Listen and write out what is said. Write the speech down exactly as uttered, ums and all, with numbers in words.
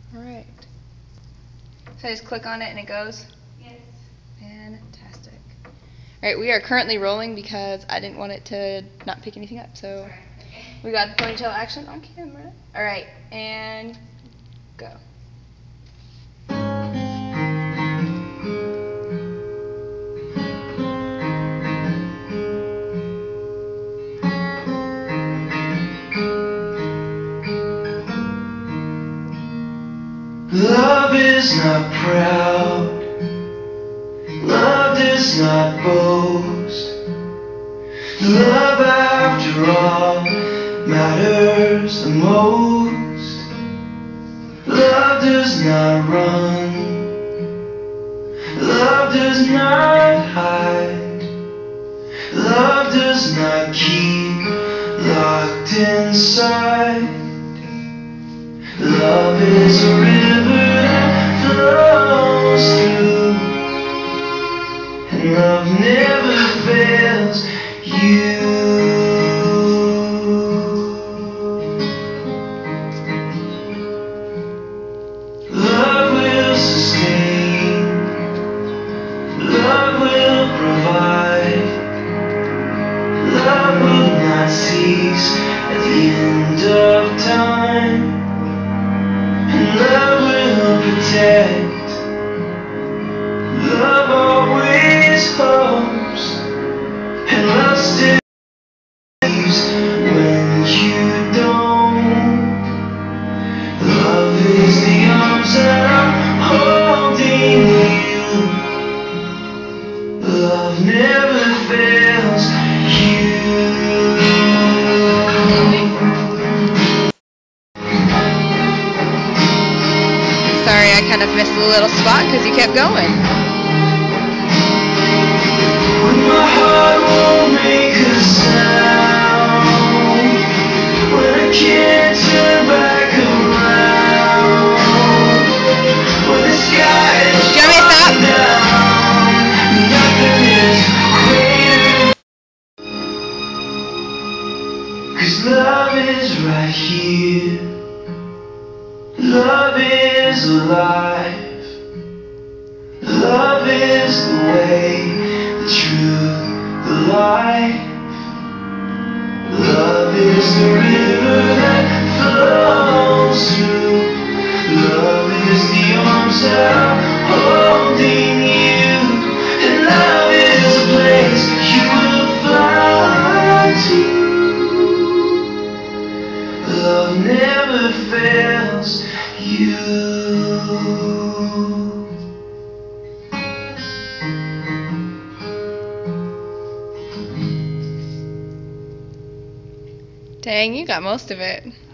Alright. So I just click on it and it goes? Yes. Fantastic. Alright, we are currently rolling because I didn't want it to not pick anything up. So Sorry. Okay. we got the ponytail action on camera. Alright, and go. Love is not proud, love does not boast. Love after all matters the most. Love does not run, love does not hide. Love does not keep locked inside. Love is a river that flows through, and love never fails you. Love will sustain, love will provide. Love will not cease at the end of time. Love will protect, love always hopes, and love still believes when you don't. Love is the arms that are holding you. Love never fails you. Sorry, I kind of missed a little spot because you kept going. When my heart won't make a sound, when I can't turn back around, when the sky is Do you want me to stop? down, nothing is greater. 'Cause love is right here. Love is alive. Love is the way, the truth, the life. Love is the river that flows through. Love is the arms that are holding you. And love is a place you will fly to. Love never fails you. Dang, you got most of it.